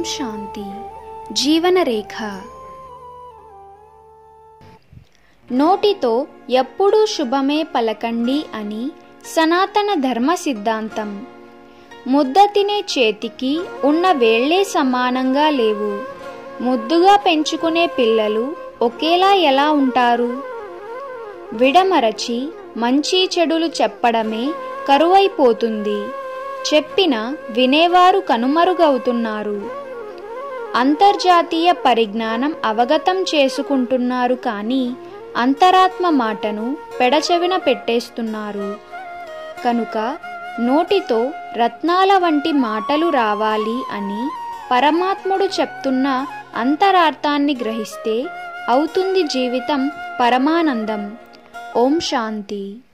శాంతి. జీవనరేఖ. నోటితో ఎప్పుడూ శుభమే పలకండి అని సనాతన ధర్మ సిద్ధాంతం. ముద్ద తినే చేతికి ఉన్న వేళ్లే సమానంగా లేవు. ముద్దుగా పెంచుకునే పిల్లలు ఒకేలా ఎలా ఉంటారు? విడమరచి మంచి చెడులు చెప్పడమే కరువైపోతుంది. చెప్పిన వినేవారు కనుమరుగవుతున్నారు. అంతర్జాతీయ పరిజ్ఞానం అవగతం చేసుకుంటున్నారు, కానీ అంతరాత్మ మాటను పెడచెవిన పెట్టేస్తున్నారు. కనుక నోటితో రత్నాల వంటి మాటలు రావాలి అని పరమాత్ముడు చెప్తున్న అంతరార్థాన్ని గ్రహిస్తే అవుతుంది జీవితం పరమానందం. ఓం శాంతి.